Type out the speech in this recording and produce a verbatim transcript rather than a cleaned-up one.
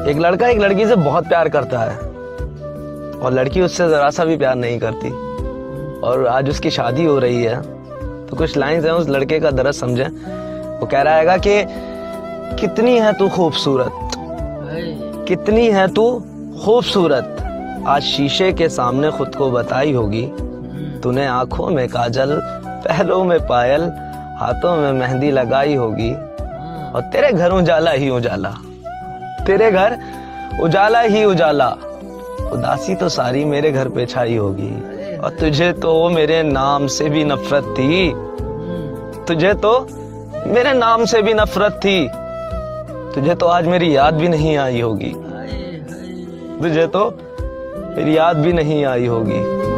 एक लड़का एक लड़की से बहुत प्यार करता है और लड़की उससे जरा सा भी प्यार नहीं करती, और आज उसकी शादी हो रही है। तो कुछ लाइंस हैं उस लड़के का, दर्द समझे। वो कह रहा है कि कितनी है तू खूबसूरत, कितनी है तू खूबसूरत, आज शीशे के सामने खुद को बताई होगी। तूने आंखों में काजल, पैरों में पायल, हाथों में मेहंदी लगाई होगी, और तेरे घर उजाला ही उजाला, तेरे घर उजाला ही उजाला, उदासी तो सारी मेरे घर पे छाई होगी। और तुझे तो मेरे नाम से भी नफरत थी, तुझे तो मेरे नाम से भी नफरत थी, तुझे तो आज मेरी याद भी नहीं आई होगी, तुझे तो मेरी याद भी नहीं आई होगी।